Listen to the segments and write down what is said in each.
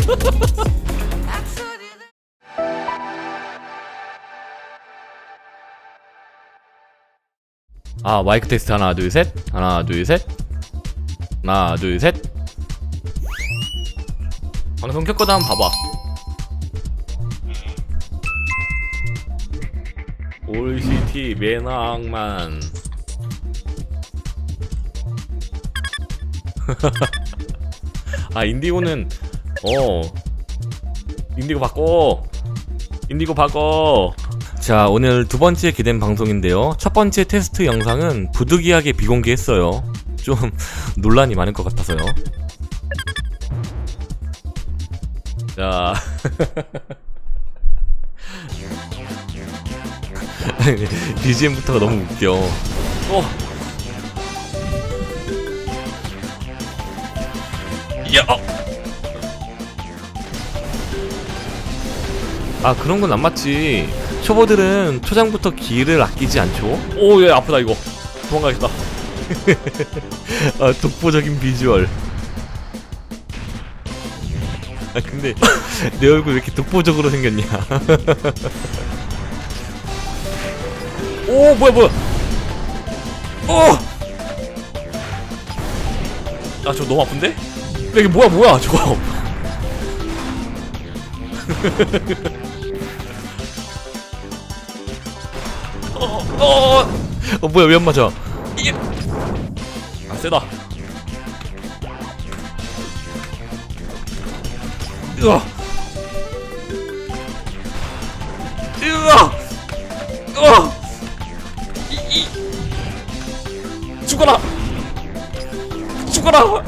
아, 마이크 테스트 하나 둘 셋, 하나 둘 셋, 하나 둘 셋. 방송 켰거든. 한번 봐봐. 올시티 매낭만. 아, 인디고는 인디고 바꿔. 인디고 바꿔. 자, 오늘 두 번째 기댄 방송인데요. 첫 번째 테스트 영상은 부득이하게 비공개했어요. 좀 논란이 많을 것 같아서요. 자. BGM부터가 너무 웃겨. 야! 아, 그런 건 안 맞지. 초보들은 초장부터 기를 아끼지 않죠? 오, 얘 아프다 이거. 도망가겠다. 아, 독보적인 비주얼. 아, 근데 내 얼굴 왜 이렇게 독보적으로 생겼냐? 오, 뭐야. 아, 저거 너무 아픈데? 이게 뭐야 저거. 뭐야, 왜 안 맞아? 이게 아, 세다. 죽어라.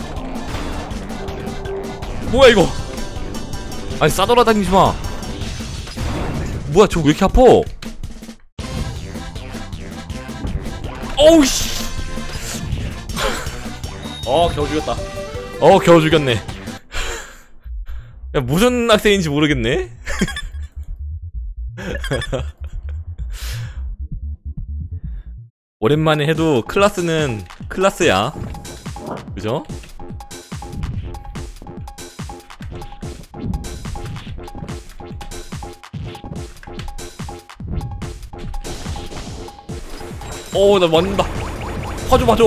뭐야 이거? 아니, 싸돌아다니지마. 뭐야, 저거 왜 이렇게 아파? 어우 씨. 겨우 죽였다. 겨우 죽였네. 야, 무슨 학생인지 모르겠네. 오랜만에 해도 클라스는 클라스야. 그죠? 나 맞는다. 봐줘.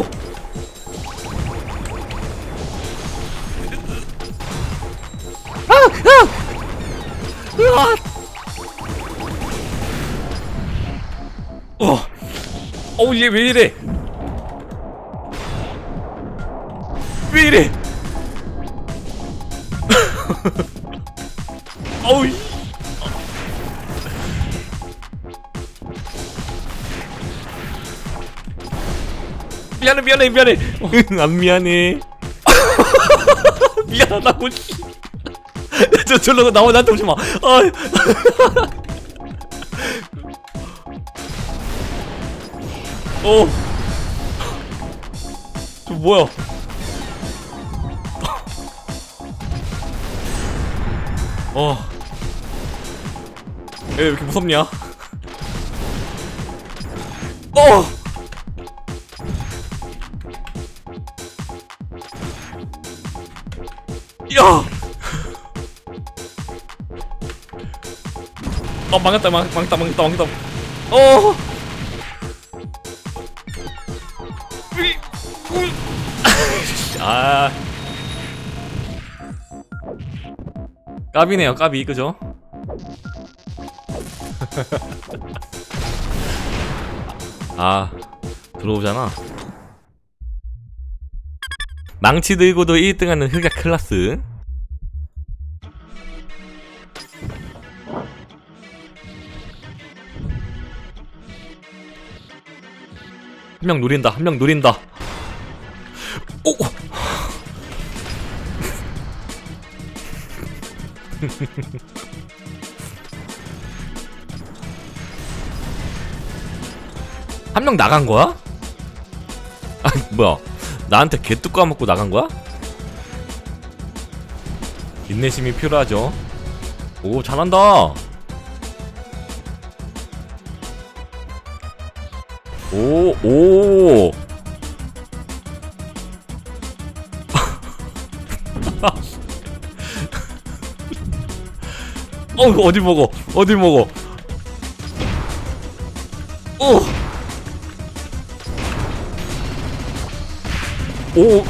얘 왜 이래? 어우. 미안해. 안 미안해. 미안하다고. 저러고 나와. 나한테 오지 마. 저 뭐야? 왜 이렇게 무섭냐? 야! 망했다. 아, 까비네요, 까비. 그죠? 아, 들어오잖아. 망치 들고도 1등하는 흑야 클라스. 한 명 노린다. 오! 한 명 나간 거야? 아, 뭐야? 나한테 개뚝 까먹고 나간 거야? 인내심이 필요하죠. 오, 잘한다. 오. 어딜 먹어? 어딜 먹어? 오.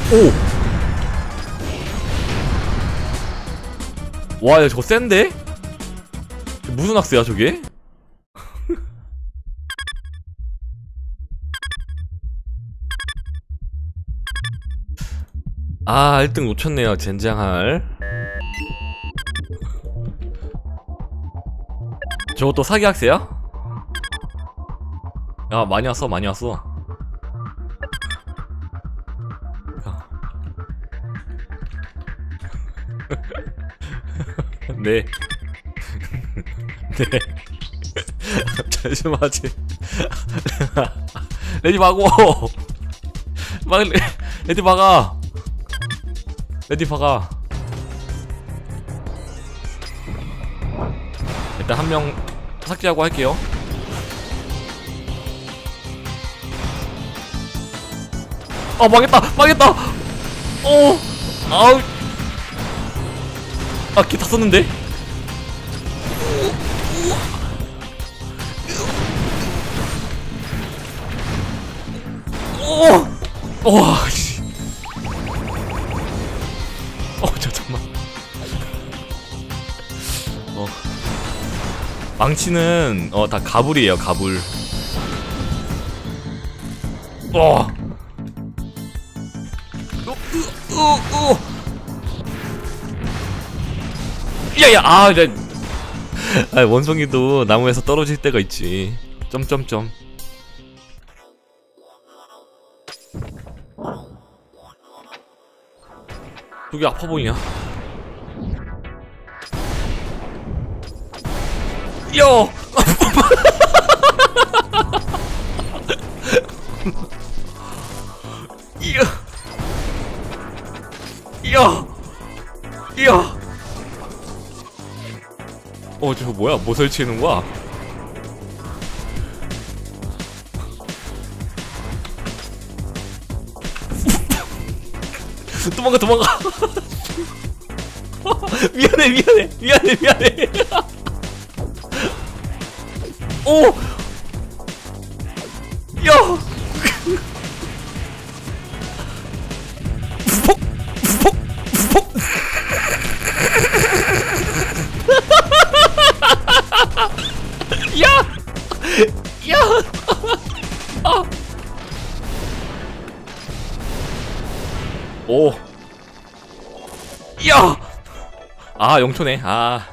와, 야, 저거 센데? 무슨 악스야, 저게? 아, 1등 놓쳤네요, 젠장할. 저것도 사기 악스야? 야, 많이 왔어, 많이 왔어. 네. 네. 잠시만 하지. 레디 막어. 레디 막아. 레디 박아. 일단 한 명 삭제하고 할게요. 아, 망했다. 망했다. 아우. 아, 키 다 썼는데? 와, 씨. 잠깐만. 망치는, 다 가불이에요, 가불. 야야, 원숭이도 나무에서 떨어질 때가 있지. 점점점. 그게 아파 보이냐? 야! 이야! 저거 뭐야? 뭐 설치해놓은 거야? 도망가. 미안해. 야! 야! 아, 영초네. 아.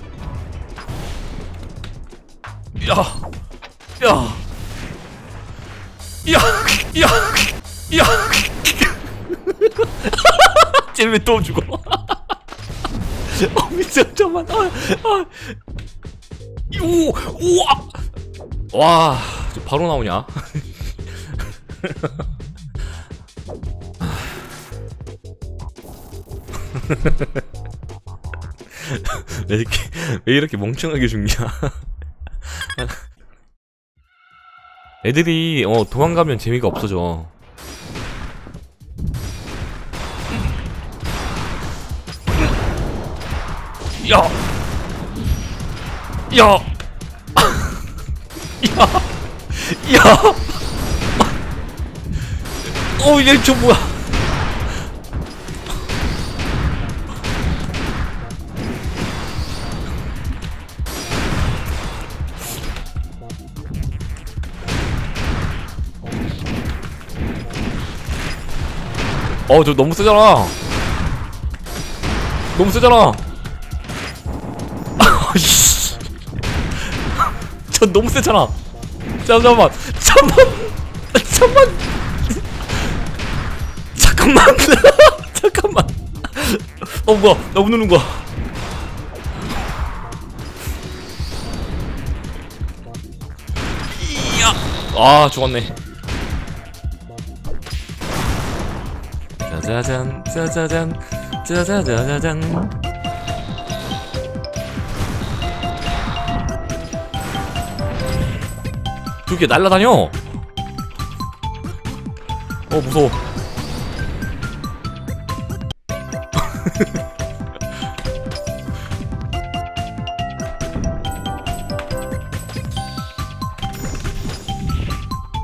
쟤 왜 또 죽어? 미쳐, 잠깐만. 와, 바로 나오냐? 왜 이렇게 멍청하게 죽냐? 애들이 도망가면 재미가 없어져. 야! 얘 저 뭐야? 저 너무 세잖아. 저 너무 세잖아. 잠깐만. 뭐야? 나 못 누른 거야. 아, 죽었네. 짜자잔. 두 개 날라다녀. 무서워.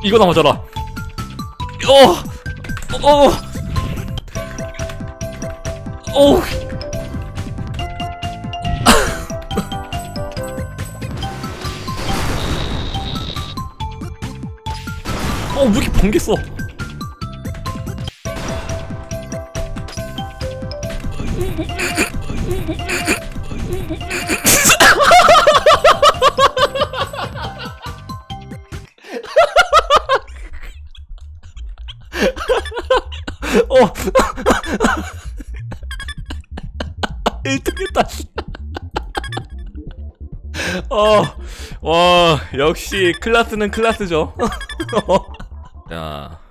이거나 맞아라. 왜 이렇게 번개써? 일등했다. 와, 역시 클라스는 클라스죠. 야.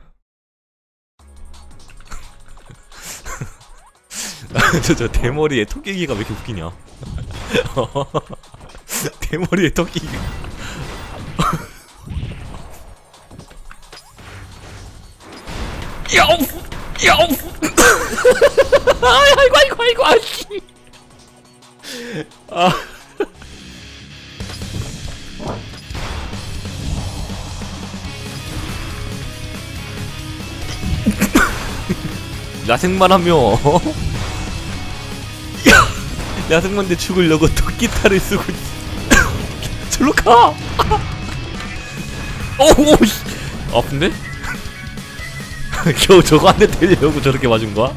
저 대머리에 토끼기가 왜 이렇게 웃기냐? 대머리에 토끼기. 아이고, 아씨. 야생만 하며 야생만데 죽으려고 토끼탈을 쓰고 저로 가. 아픈데? 겨우 저거 한 대 때리려고 저렇게 맞은 거야?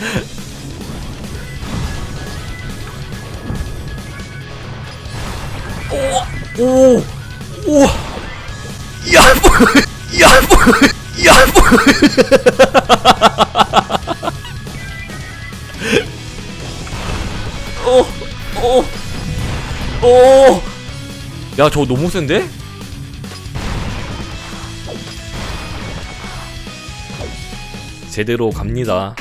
야, 저거 너무 센데? 제대로 갑니다.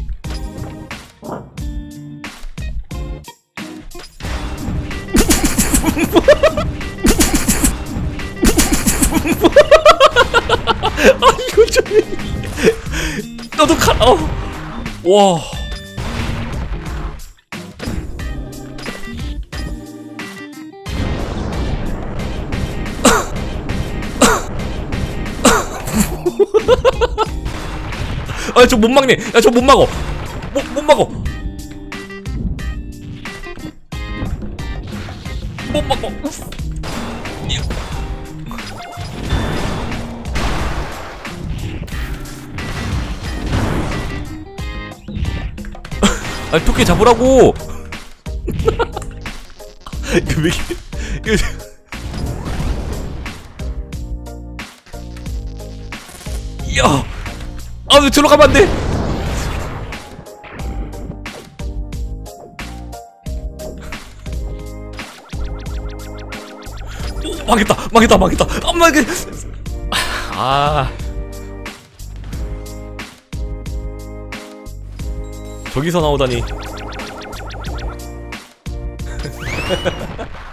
이거 좀 너도 가라. 와. 저 못 막네. 야, 저 못 막어. 못 막어. 못 막어. 아니, 토끼 잡으라고. 이거 왜 이렇게 야. 왜 들어가면 안 돼? 망했다. 엄마, 저기서 나오다니.